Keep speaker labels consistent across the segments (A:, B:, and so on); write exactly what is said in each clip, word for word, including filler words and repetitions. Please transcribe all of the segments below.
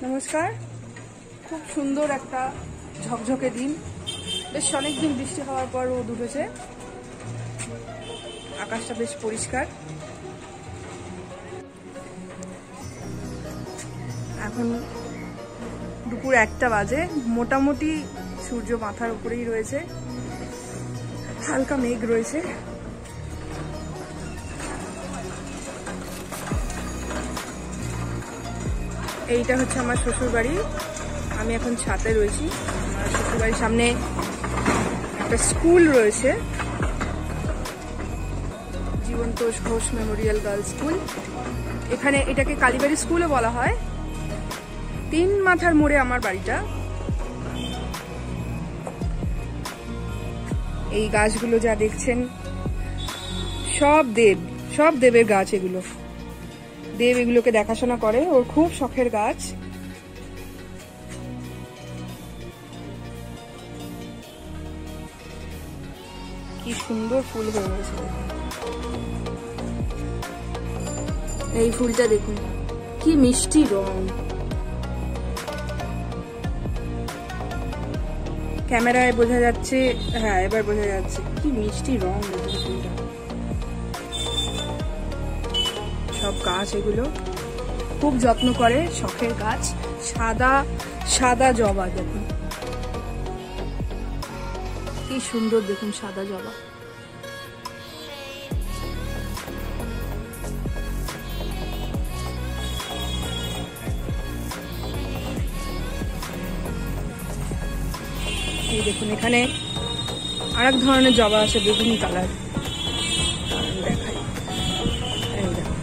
A: নমস্কার। খুব সুন্দর একটা ঝকঝকে দিন, বেশ অনেকদিন বৃষ্টি হওয়ার পর রোদ উঠেছে, আকাশটা বেশ পরিষ্কার। এখন দুপুর একটা বাজে, মোটামুটি সূর্য মাথার উপরেই রয়েছে, হালকা মেঘ রয়েছে। এইটা হচ্ছে আমার শ্বশুর বাড়ি, আমি এখন ছাদে রয়েছি। আমার শ্বশুর বাড়ির সামনে একটা স্কুল রয়েছে, Jibantosh Ghosh memorial girls school. এখানে এটাকে কালীবাড়ি স্কুলও বলা হয়। তিন মাথার মোড়ে আমার বাড়িটা। এই গাছগুলো যা দেখছেন সব দেব, সব দেবের গাছ। এগুলো দেব এগুলোকে দেখাশোনা করে, ওর খুব শখের গাছ। কি সুন্দর ফুল হয়ে গেছে। এই ফুলটা দেখুন কি মিষ্টি রং। ক্যামেরায় বোঝা যাচ্ছে, হ্যাঁ এবার বোঝা যাচ্ছে কি মিষ্টি রং দেখুন ফুলটা। সব গাছ এগুলো খুব যত্ন করে, শখের গাছ। সাদা সাদা জবা দেখুন কি সুন্দর, দেখুন সাদা জবা। এই দেখুন এখানে আরেক ধরনের জবা আছে, বেগুনি কালার। দেখাই, এই দেখো,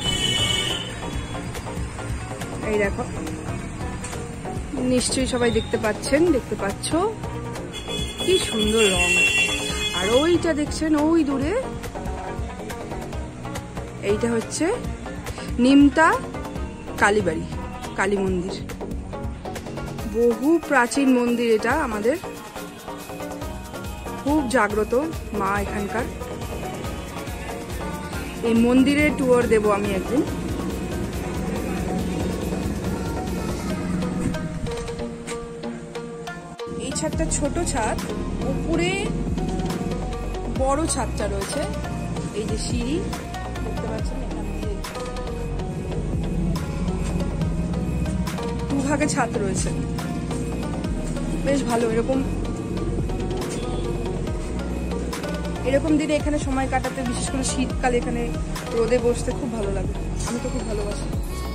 A: এই দেখো, নিশ্চয়ই সবাই দেখতে পাচ্ছেন, দেখতে পাচ্ছ কি সুন্দর রং। আর ওইটা দেখছেন ওই দূরে, এইটা হচ্ছে নিমতা কালীবাড়ি, কালী মন্দির। বহু প্রাচীন মন্দির এটা আমাদের, খুব জাগ্রত মা এখানকার। এই মন্দিরের ট্যুর দেব আমি একদিন। এই ছাদটা ছোট ছাদ, উপরে বড় ছাদটা রয়েছে। এই যে সিঁড়ি দেখতে পাচ্ছেন, এখান দিয়ে দুভাগে ছাদ রয়েছে, বেশ ভালো। এরকম এরকম দিনে এখানে সময় কাটাতে, বিশেষ করে শীতকালে এখানে রোদে বসতে খুব ভালো লাগে। আমি তো খুব ভালোবাসি।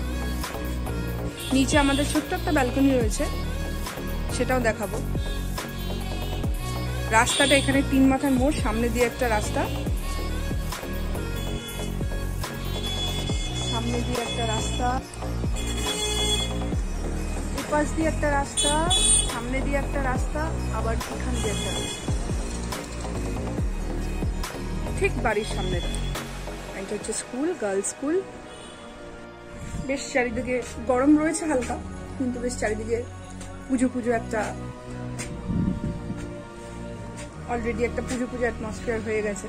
A: নিচে আমাদের ছোট্ট একটা ব্যালকনি রয়েছে, সেটাও দেখাবো। রাস্তাটা এখানে তিন মাথার মোড়, সামনে দিয়ে একটা রাস্তা, সামনে দিয়ে একটা রাস্তা, এপাশ দিয়ে একটা রাস্তা, সামনে দিয়ে একটা রাস্তা, আবার এখান দিয়ে একটা রাস্তা, ঠিক বাড়ির সামনে। এটা হচ্ছে স্কুল, গার্লস স্কুল। বেশ চারিদিকে গরম রয়েছে হালকা, কিন্তু বেশ চারিদিকে পুজো পুজো একটা, অলরেডি একটা পুজো পুজো অ্যাটমসফিয়ার হয়ে গেছে।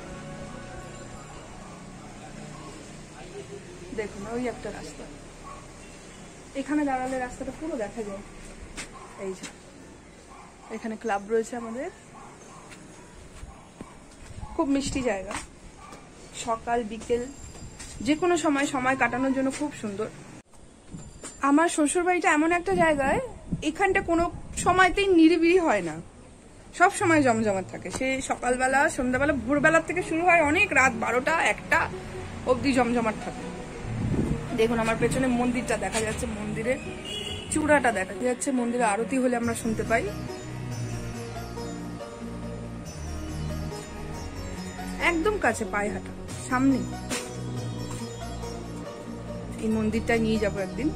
A: দেখুন ওই একটা রাস্তা, এখানে দাঁড়ালে রাস্তাটা পুরো দেখা যায়। এই যে এখানে ক্লাব রয়েছে আমাদের, খুব মিষ্টি জায়গা। সকাল বিকেল যে কোনো সময় সময় কাটানোর জন্য খুব সুন্দর। আমার শ্বশুর বাড়িটা এমন একটা জায়গায়, এখানটা কোনো সময়তেই নিরিবিলি হয় না, সব সময় জমজমাট থাকে। সে সকালবেলা, সন্ধ্যাবেলা, ভোরবেলার থেকে শুরু হয়, অনেক রাত বারোটা একটা অবধি জমজমাট থাকে। দেখুন আমার পেছনে মন্দিরটা দেখা যাচ্ছে, মন্দিরের চূড়াটা দেখা যাচ্ছে। মন্দিরে আরতি হলে আমরা শুনতে পাই। একদম কাছে, পায়ে হাঁটা, সামনে। এই মন্দিরটা নিয়ে যাবো একদিন।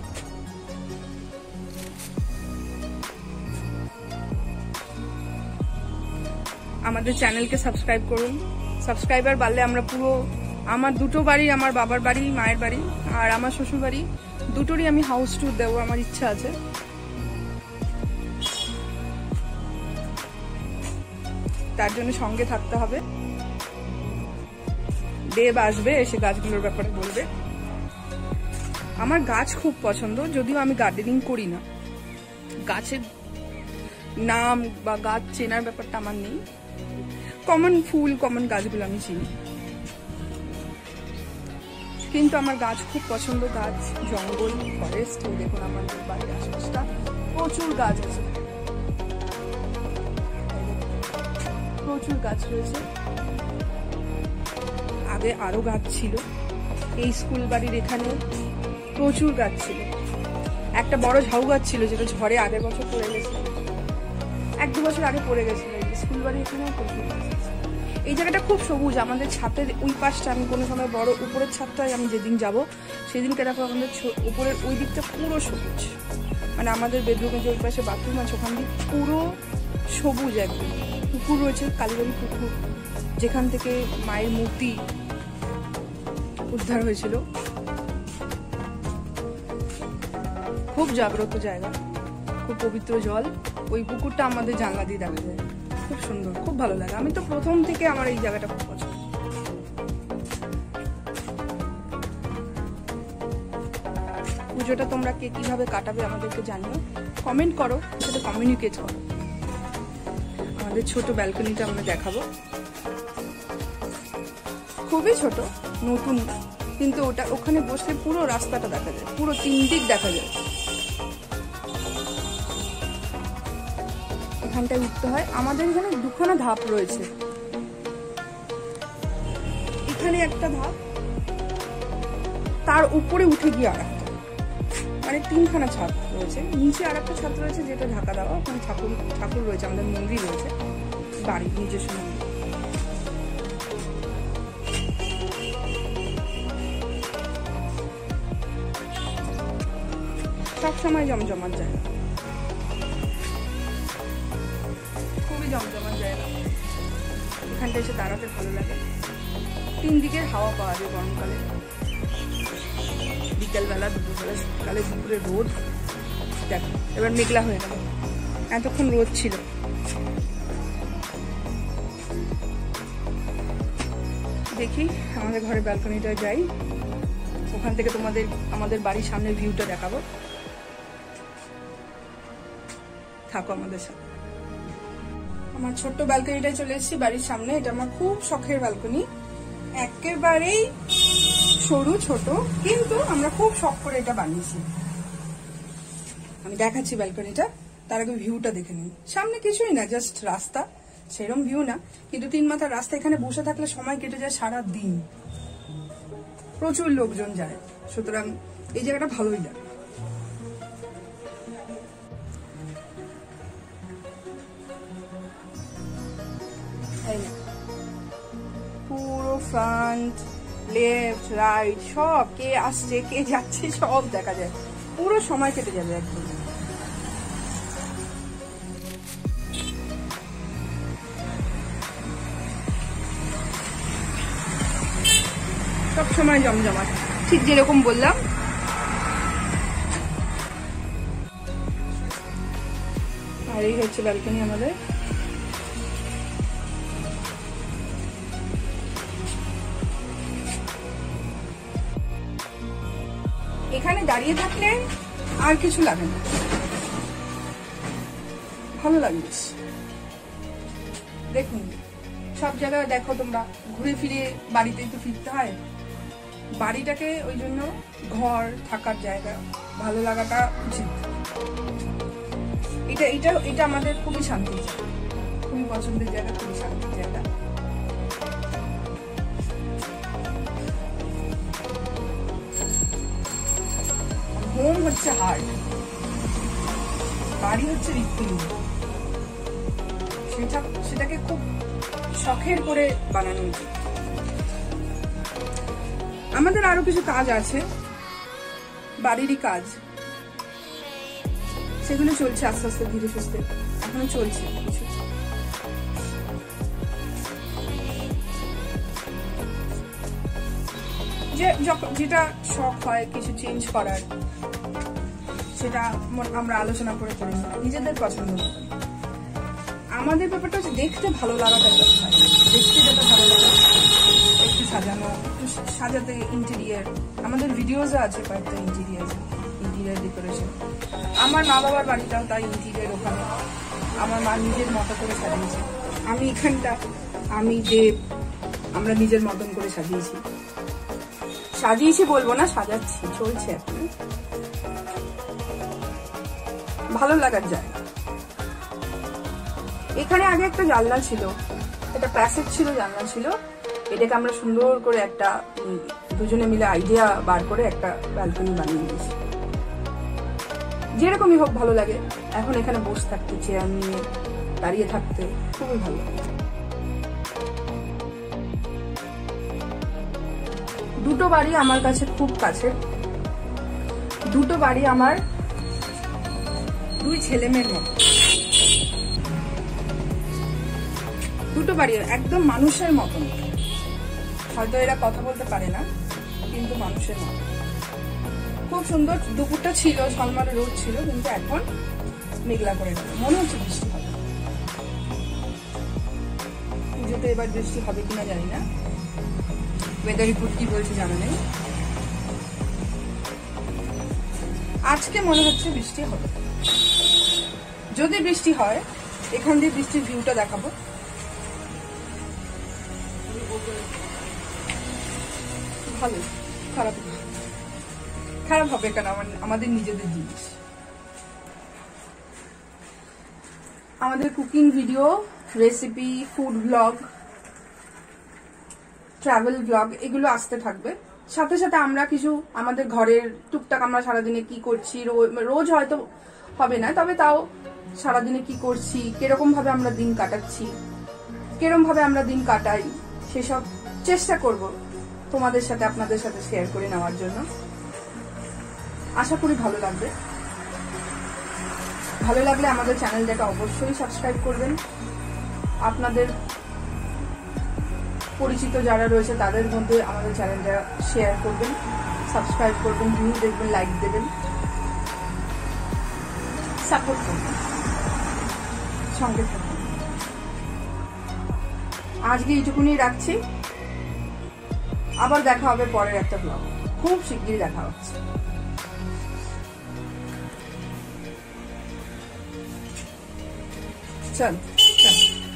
A: আমাদের চ্যানেলকে সাবস্ক্রাইব করুন। সাবস্ক্রাইবার বাড়লে আমরা পুরো, আমার দুটো বাড়ি, আমার বাবার বাড়ি, মায়ের বাড়ি আর আমার শ্বশুর বাড়ি, দুটোরই আমি হাউস ট্যুর দেবো, আমার ইচ্ছা আছে। তার জন্য সঙ্গে থাকতে হবে। দেব আসবে, এসে গাছগুলোর ব্যাপারে বলবে। আমার গাছ খুব পছন্দ, যদিও আমি গার্ডেনিং করি না, গাছের নাম বা গাছ চেনার ব্যাপারটা আমার নেই, কমন ফুল কমন গাছগুলো আমি চিনি, কিন্তু আমার গাছ খুব পছন্দ। গাছ, জঙ্গল, ফরেস্ট, দেখুন আমাদের বাড়ির আশেপাশটা প্রচুর গাছ আছে, প্রচুর গাছ রয়েছে। আগে আরো গাছ ছিল, এই স্কুল বাড়ির এখানে প্রচুর গাছ ছিল। একটা বড় ঝাউ গাছ ছিল যেটা ঝড়ে আগের বছর পড়ে গেছিল, এক দু বছর আগে পড়ে গেছিল। স্কুল বাড়ির এখানে প্রচুর গাছ আছে। এই জায়গাটা খুব সবুজ। আমাদের ছাদের ওই পাশটা, আমি কোনো সময় বড় উপরের ছাদটায় আমি যেদিন যাব সেদিনকে দেখো আমাদের উপরের ওই দিকটা পুরো সবুজ, মানে আমাদের বেডরুমের যে ওই পাশে বাথরুম আছে ওখান দিয়ে পুরো সবুজ একদম। পুকুর রয়েছে, কালীবাড়ি পুকুর, যেখান থেকে মায়ের মূর্তি উদ্ধার হয়েছিল। খুব জাগ্রত জায়গা, খুব পবিত্র জল। ওই পুকুরটা আমাদের জানলা দিয়ে দেখা যায়, খুব সুন্দর, খুব ভালো লাগে। আমি তো প্রথম থেকে আমার এই জায়গাটা খুব পছন্দ। পুজোটা তোমরা কে কিভাবে কাটাবে আমাদেরকে জানিও, কমেন্ট করো, সাথে কমিউনিকেট করো। আমাদের ছোট ব্যালকনিটা আমরা দেখাবো, খুবই ছোট, নতুন, কিন্তু ওটা ওখানে বসলে পুরো রাস্তাটা দেখা যায়, পুরো তিন দিক দেখা যায়। এখানটায় উঠতে হয়। আমাদের এখানে দুখানা ধাপ রয়েছে, এখানে একটা ধাপ, তার উপরে উঠে গিয়ে আর একটা, মানে তিনখানা ছাদ রয়েছে। নিচে আর একটা ছাদ রয়েছে যেটা ঢাকা দেওয়া, ওখানে ঠাকুর ঠাকুর রয়েছে, আমাদের মন্দির রয়েছে, বাড়ির নিজস্ব মন্দির। সবসময় জমজমার জায়গা, খুবই জমজমার জায়গা। এখানটা এসে দাঁড়াতে ভালো লাগে। তিন দিকের হাওয়া পাওয়া যায় গরমকালে, বিকেলবেলা, দুপুরবেলা, শীতকালে দুপুরে রোদ। দেখো এবার মেঘলা হয়ে গেল, এতক্ষণ রোদ ছিল। দেখি আমাদের ঘরের ব্যালকনিটা যাই, ওখান থেকে তোমাদের আমাদের বাড়ির সামনের ভিউটা দেখাবো। থাকো আমাদের সাথে। আমার ছোট্ট ব্যালকনিটায় চলে এসেছি বাড়ির সামনে। এটা আমার খুব শখের ব্যালকনি, একেবারেই সরু ছোট, কিন্তু আমরা খুব শখ করে এটা বানিয়েছি। আমি দেখাচ্ছি ব্যালকনিটা, তার আগে ভিউটা দেখে নিন। সামনে কিছুই না, জাস্ট রাস্তা, সেরকম ভিউ না, কিন্তু তিন মাথার রাস্তা। এখানে বসে থাকলে সময় কেটে যায় সারা দিন, প্রচুর লোকজন যায়, সুতরাং এই জায়গাটা ভালোই লাগে। পুরো ফ্রন্ট, লেফট, রাইট সব, কে আসছে কে যাচ্ছে সব দেখা যায়, পুরো সময় কেটে যাবে একদম। সব সময় জমজমাট, ঠিক যেরকম বললাম। আর এই হচ্ছে ব্যালকনি আমাদের। এখানে দাঁড়িয়ে থাকলে আর কিছু লাগে না, ভালো লাগে। দেখুন সব জায়গায় দেখো তোমরা, ঘুরে ফিরে বাড়িতেই তো ফিরতে হয়। বাড়িটাকে ওই জন্য ঘর, থাকার জায়গা, ভালো লাগাটা উচিত। এটা এটা এটা আমাদের খুবই শান্তির জায়গা, খুবই পছন্দের জায়গা, খুবই শান্তির জায়গা। হোম হচ্ছে হার্ট, বাড়ি হচ্ছে হৃৎপিণ্ড। সেটা সেটাকে খুব শখের করে বানানো উচিত। আমাদের আরো কিছু কাজ আছে, বাড়িরই কাজ, সেগুলো চলছে আস্তে আস্তে, ধীরে সুস্থে এখনো চলছে কিছু। যে যেটা শখ হয় কিছু চেঞ্জ করার, সেটা আমরা আলোচনা করে করি নিজেদের পছন্দ মতো। আমাদের ব্যাপারটা হচ্ছে দেখতে ভালো লাগাটা, দেখতে যেটা ভালো লাগে একটু সাজানো, একটু সাজাতে ইন্টেরিয়ার, আমাদের ভিডিওজও আছে কয়েকটা ইন্টেরিয়ার ইন্টেরিয়ার ডেকোরেশন। আমার মা বাবার বাড়িটাও তাই ইন্টেরিয়ার, ওখানে আমার মা নিজের মতো করে সাজিয়েছে। আমি এখানটা আমি যে আমরা নিজের মতন করে সাজিয়েছি, সাজিয়েছি বলবো না, সাজাচ্ছি, চলছে এখন। ভালো লাগার জায়গা। এখানে আগে একটা জানলা ছিল, একটা প্যাসেজ ছিল, জানলা ছিল, এটাকে আমরা সুন্দর করে একটা দুজনে মিলে আইডিয়া বার করে একটা ব্যালকনি বানিয়ে দিয়েছি। যেরকমই হোক ভালো লাগে। এখন এখানে বসে থাকতে, চেয়ার নিয়ে দাঁড়িয়ে থাকতে খুবই ভালো লাগে। দুটো বাড়ি আমার কাছে খুব কাছে, দুটো বাড়ি আমার দুই ছেলে মেয়ের মতো। দুটো বাড়ি একদম মানুষের মতন। হয়তো এরা কথা বলতে পারে না, কিন্তু মানুষের মতো। খুব সুন্দর। দুপুরটা ছিল, ঝলমলে রোদ ছিল, কিন্তু এখন মেঘলা করে গেল, মনে হচ্ছে বৃষ্টি হবে। পুজোতে এবার বৃষ্টি হবে কিনা জানি না, ওয়েদার রিপোর্ট কি বলছে জানা নেই। আজকে মনে হচ্ছে বৃষ্টি হবে। যদি বৃষ্টি হয়, এখান দিয়ে বৃষ্টির ভিউটা দেখাবো। ভালো, খারাপ খারাপ হবে কেন, আমাদের নিজেদের জিনিস। আমাদের cooking video, recipe, food blog, travel blog এগুলো আসতে থাকবে। সাথে সাথে আমরা কিছু আমাদের ঘরের টুকটাক আমরা সারাদিনে কি করছি, রোজ হয়তো হবে না, তবে তাও সারাদিনে কি করছি, কিরকম ভাবে আমরা দিন কাটাচ্ছি, কিরকম ভাবে আমরা দিন কাটাই, সেসব চেষ্টা করব তোমাদের সাথে, আপনাদের সাথে শেয়ার করে নেওয়ার জন্য। আশা করি ভালো লাগবে। ভালো লাগলে আমাদের চ্যানেলটাকে অবশ্যই সাবস্ক্রাইব করবেন। আপনাদের পরিচিত যারা রয়েছে তাদের মধ্যে আমাদের চ্যানেলটা শেয়ার করবেন, সাবস্ক্রাইব করবেন, ভিউ দেখবেন, লাইক দেবেন, সাপোর্ট করবেন, সঙ্গে থাকবেন। আজকে এইটুকুনি রাখছি, আবার দেখা হবে পরের একটা ব্লগ। খুব শিগগিরই দেখা হচ্ছে। চল চল।